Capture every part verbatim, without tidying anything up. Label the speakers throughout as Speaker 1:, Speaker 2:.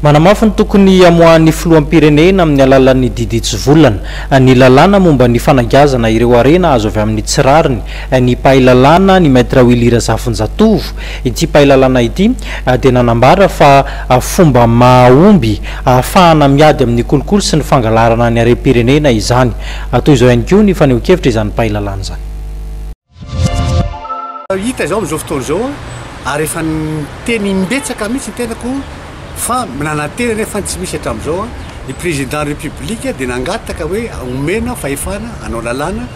Speaker 1: Manamafy ny tokony amoahan'ny filoham-pirenena amin'ny alalan'ny didy tsy volana ny lalàna momba ny fanagazana ireo arena azo avy amin'ny tsirariny ny pahilalàna ny maître Willy Razafinjatovo. Ity pahilalàna ity dia nanambara fa fomba mahomby ahafahana miady amin'ny kolikoly sy ny fangalarana ny harem-pirenena izany. Toy izao ihany koa ny faneho-kevitra izany pahilalàna izany.
Speaker 2: Hita zao amin'izao fotoana izao ary efa teny mbetsaka mihitsy ny tenako fa nanantena nefa tsy misy hatramin'izao ny président de la république dia nangataka hoe omena fahefana hanao lalàna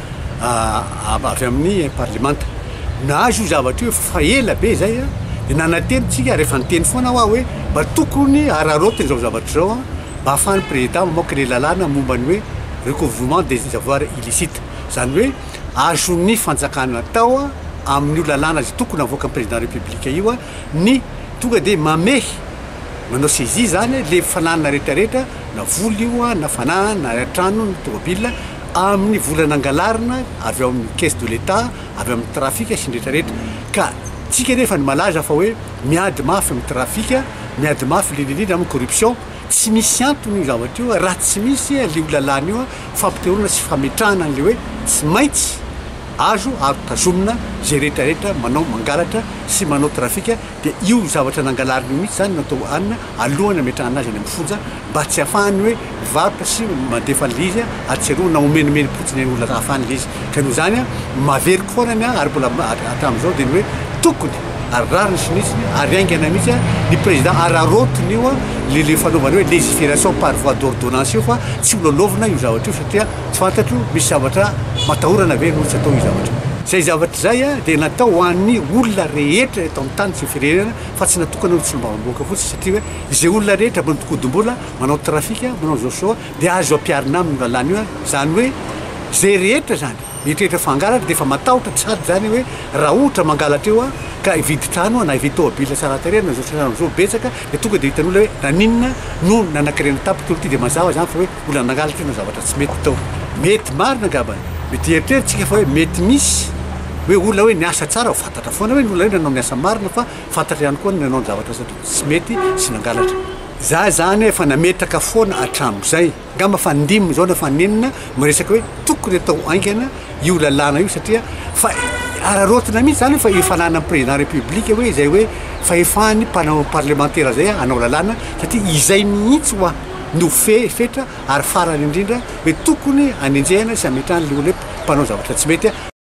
Speaker 2: avy amin'ny parlemanta. Nahazo io zavatra io fa ela be zay dia nanantenitsika rehefa niteny foana hoa hoe mba tokony ararotina izao zavatra izao mba ahafahan'ny président mamoaka ny lalàna momba ny hoe recouvrement des avoirs illicites, zany hoe azo ny fanjakana tao amin'io lalàna zay tokony avoaka ny président de la république io ny tonga dia mamehy manao saisie zany le fananana rehetrarehetra na voly io na fanahy na trano ny tomobile amin'ny volana angalarina avy ao amin'ny caisse de l'état avy amin'ny trafika sy ny rehetrarehetra. Ka tsika nefa ny malaza fa hoe miady mafy amin'ny trafika, miady mafy lelelina amin'ny corruption, tsy misy antony io zavatra io raha tsy misy le lalàna io fampiterona sy fametrahana an'le hoe tsy maintsy azo ary tazomina zay rehetrarehetra manao mangalatra sy manao trafika. Dia io zavatra nangalarina mihitsy zany natao anina alohany ametrahana azy any amin'ny fonja mba tsy ahafahany hoe varotra sy mandefa an'le izy atseroana omenimeny potsiny ny olona ahafahany le izy. Ka noho zany mavery foanany ary mbola hatramin'izao dia ny hoe tokony ary rariny sinitsiny ary aingana mihitsy ny président ararotiny io le le fanaovany hoe légifération par voie d'ordonnance io fa tsy ololaovina io zavatra io satria tsy fantatro misy zavatra matahorana ve no tsy atao io zavatra. Zay zavatra zay dia natao ho an'ny olona rehetra eto amin'ny tany sy firenena fa tsy natokana ho tsolombavam-boaka fotsiny satria hoe zay olona rehetra manao tokodimbola manao trafika manao zao soa dia azo ampiarina amin'ny lalàna io zany hoe zay rehetra zany mieritreritra fangalatra dia efa matahotra sady zany hoe raha ohatra mangalatra eo ka hividy trano na hividy tômôbila tsara tarehy na zao trano zao betsaka dia tonga dia hitan'olona hoe naninona no nanakirena tapitra olo ty dia mazava zany fa hoe olona nangalatra io na zavatra tsy mety tao. Mety marina angambany mety eritreritsika fa hoe mety misy hoe olona hoe niasa tsara fantatra foana hoe olona hoe nanao niasa marina fa fantatra ihany koa nanao ny zavatra tsy mety sy nangalatra. Za zany efa nametraka foana hatramin'izay ngamba fa ndimo zao na fa nenina miresaka hoe tokony atao aingana io lalàna io satria fa ararotina mihitsy zany fa ifanana amin'ny président de la république hoe izay hoe fahefahany mpanao parlementaire zay hanao lalàna satria izay mihitsy hoa no fe fetra ary farany indrindra hoe tokony anenjehana sy ametrahany le olona hoe mpanao zavatra tsy mety.